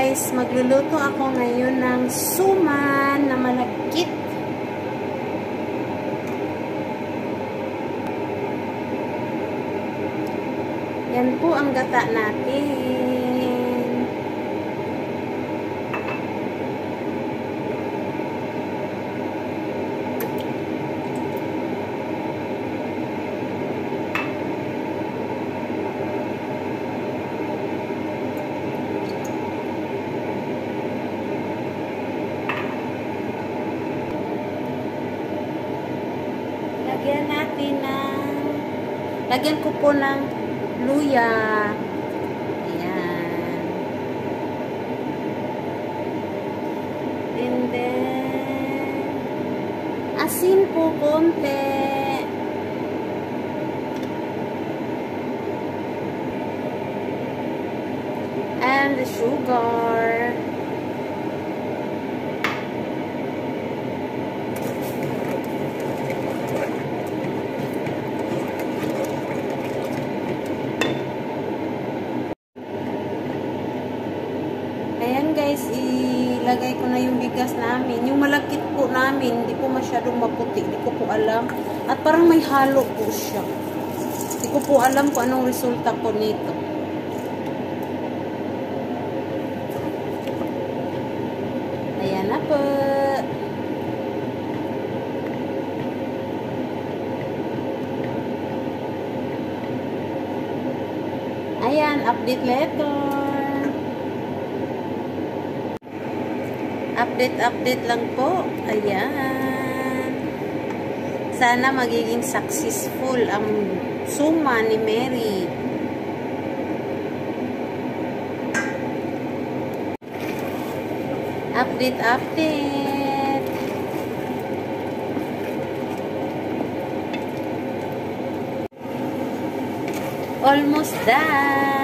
guys, magluluto ako ngayon ng suman na malagkit. Yan po ang gata natin. Lagyan ko po ng luya. Ayan. And then, asin po konti. And the sugar. Ayan guys, ilagay ko na yung bigas namin. Yung malagkit po namin, hindi po masyadong maputi. Hindi ko po alam. At parang may halo po siya. Hindi ko po alam kung anong resulta po nito. Ayan na po. Ayan, update later. Update lang po. Ayan. Sana magiging successful ang suma ni Mary. Update. Almost done.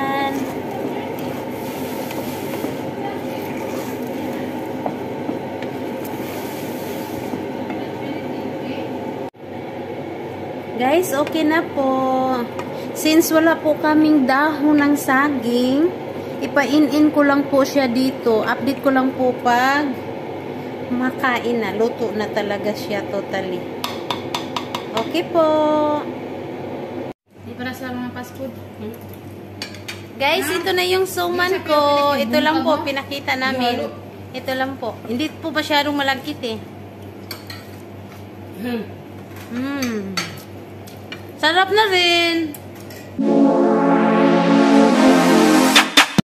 Guys, okay na po. Since wala po kaming dahon ng saging, ipain-in ko lang po siya dito. Update ko lang po pag makain na. Luto na talaga siya totally. Okay po. Di para sa mga fast food. Guys, ito na yung suman ko. Ito lang po, pinakita namin. Ito lang po. Hindi po masyadong malagkit eh. Sarap na rin.